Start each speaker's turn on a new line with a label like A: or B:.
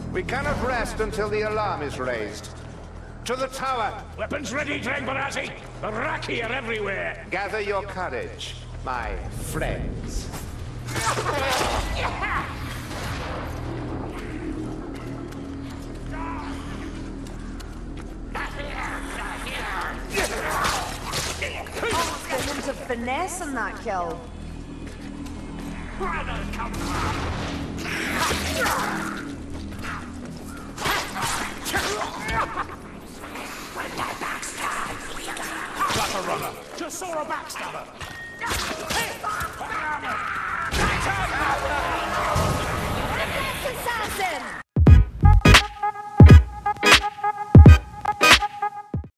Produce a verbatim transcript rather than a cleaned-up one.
A: We cannot rest until the alarm is raised. To the tower!
B: Weapons ready, Drangbarati! The Raki are everywhere!
A: Gather your courage, my friends.
C: Oh, there's loads of finesse in that kill.
B: Where does come from? When that backstab, we got... Got a runner! Just saw a backstabber!